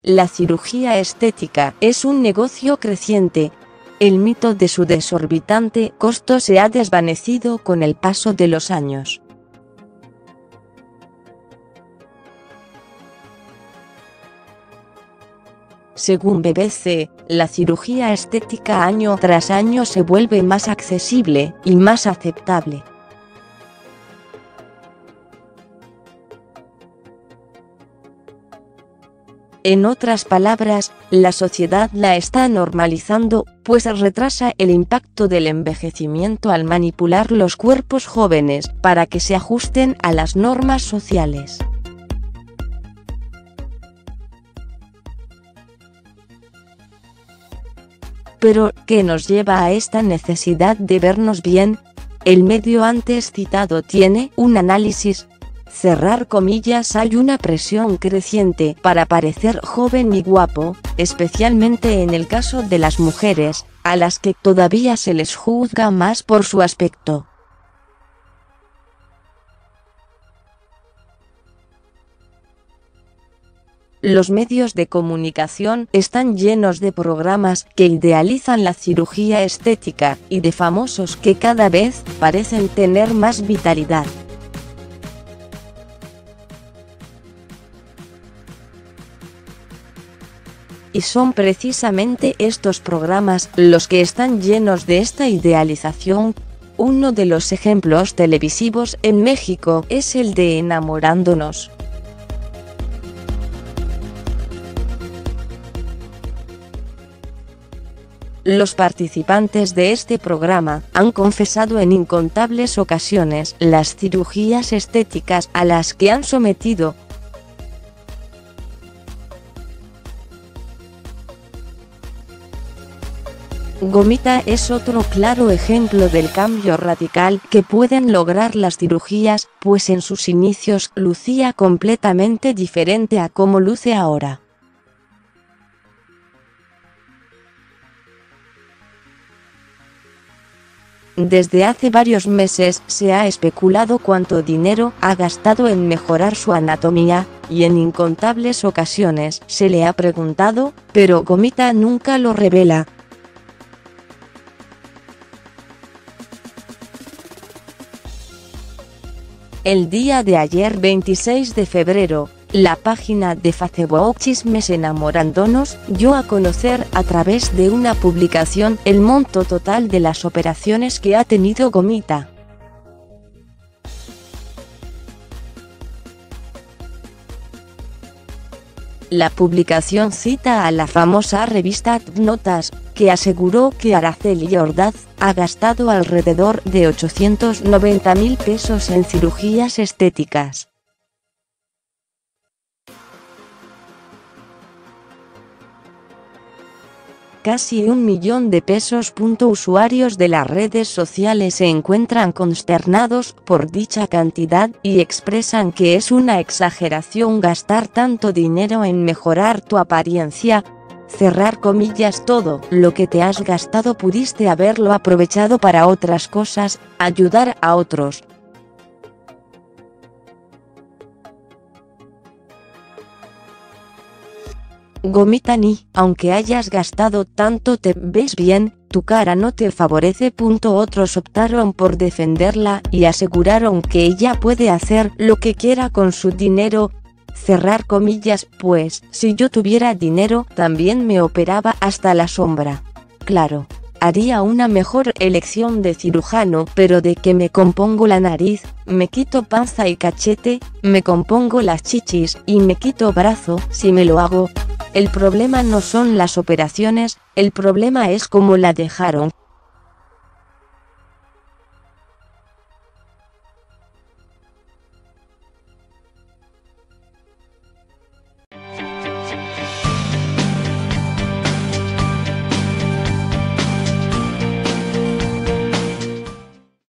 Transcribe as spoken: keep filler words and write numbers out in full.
la cirugía estética es un negocio creciente. El mito de su desorbitante costo se ha desvanecido con el paso de los años. Según B B C, la cirugía estética año tras año se vuelve más accesible y más aceptable. En otras palabras, la sociedad la está normalizando, pues retrasa el impacto del envejecimiento al manipular los cuerpos jóvenes para que se ajusten a las normas sociales. Pero, ¿qué nos lleva a esta necesidad de vernos bien? El medio antes citado tiene un análisis. Cerrar comillas, hay una presión creciente para parecer joven y guapo, especialmente en el caso de las mujeres, a las que todavía se les juzga más por su aspecto. Los medios de comunicación están llenos de programas que idealizan la cirugía estética y de famosos que cada vez parecen tener más vitalidad. Y son precisamente estos programas los que están llenos de esta idealización. Uno de los ejemplos televisivos en México es el de Enamorándonos. Los participantes de este programa han confesado en incontables ocasiones las cirugías estéticas a las que han sometido. Gomita es otro claro ejemplo del cambio radical que pueden lograr las cirugías, pues en sus inicios lucía completamente diferente a cómo luce ahora. Desde hace varios meses se ha especulado cuánto dinero ha gastado en mejorar su anatomía, y en incontables ocasiones se le ha preguntado, pero Gomita nunca lo revela. El día de ayer, veintiséis de febrero, la página de Facebook Chismes Enamorándonos dio a conocer a través de una publicación el monto total de las operaciones que ha tenido Gomita. La publicación cita a la famosa revista Notas, que aseguró que Araceli Ordaz ha gastado alrededor de ochocientos noventa mil pesos en cirugías estéticas. Casi un millón de pesos. Usuarios de las redes sociales se encuentran consternados por dicha cantidad y expresan que es una exageración gastar tanto dinero en mejorar tu apariencia. Cerrar comillas, todo lo que te has gastado pudiste haberlo aprovechado para otras cosas, ayudar a otros. Gomita, ni aunque hayas gastado tanto te ves bien, tu cara no te favorece. Otros optaron por defenderla y aseguraron que ella puede hacer lo que quiera con su dinero. Cerrar comillas, pues, si yo tuviera dinero también me operaba hasta la sombra. Claro, haría una mejor elección de cirujano, pero de que me compongo la nariz, me quito panza y cachete, me compongo las chichis y me quito brazo, si me lo hago. El problema no son las operaciones, el problema es cómo la dejaron.